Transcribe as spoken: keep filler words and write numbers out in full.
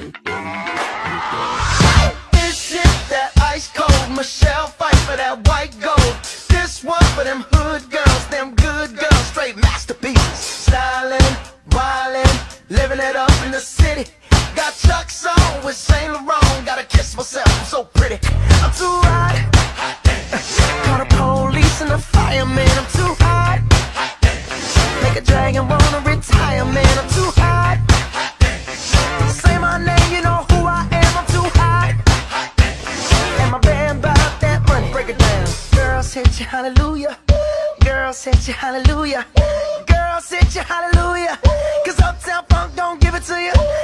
This is that ice cold Michelle fight for that white gold. This one for them hood girls, them good girls, straight masterpieces. Stylin', wildin', living it up in the city. Got Chuck's on with Saint Laurent. Gotta kiss myself, I'm so pretty. I'm too hot. Call the police and the fireman. I'm too hot. Make a dragon wanna retire, man. I'm too hot. Say my name, you know who I am. I'm too hot. And my band bought that money. Break it down. Girls hit you, hallelujah. Girls hit you, hallelujah. Girls hit you, hallelujah. Cause Uptown Funk don't give it to you.